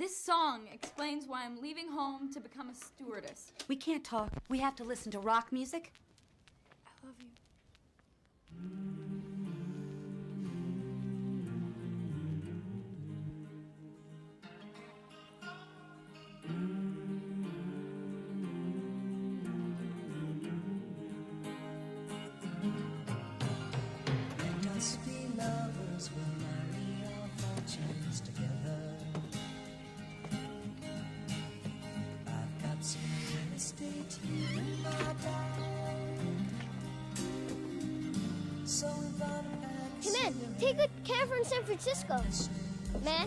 This song explains why I'm leaving home to become a stewardess. We can't talk. We have to listen to rock music. I love you. Let us be lovers, we'll marry our fortunes together. I've got some real estate here in my bag. So if I'm Hey man, take good care in San Francisco. Man?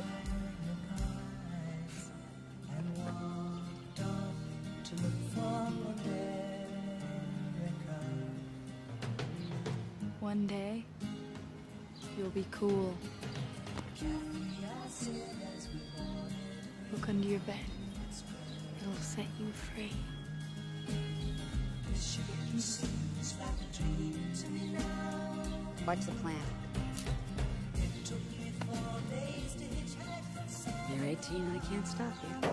and walked off to look for America. One day, you'll be cool. Look under your bed. It'll set you free. What's the plan? You're 18, I can't stop you.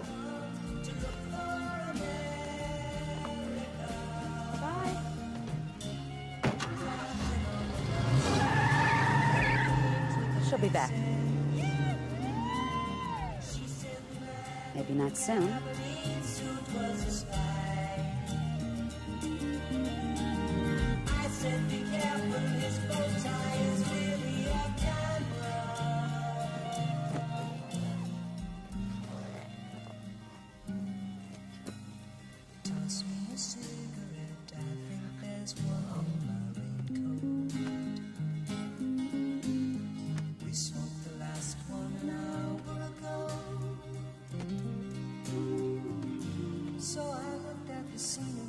Bye. She'll be back. Maybe not soon. Toss me a cigarette, I think there's one on my raincoat. We smoked the last one an hour ago. So I looked at the scenery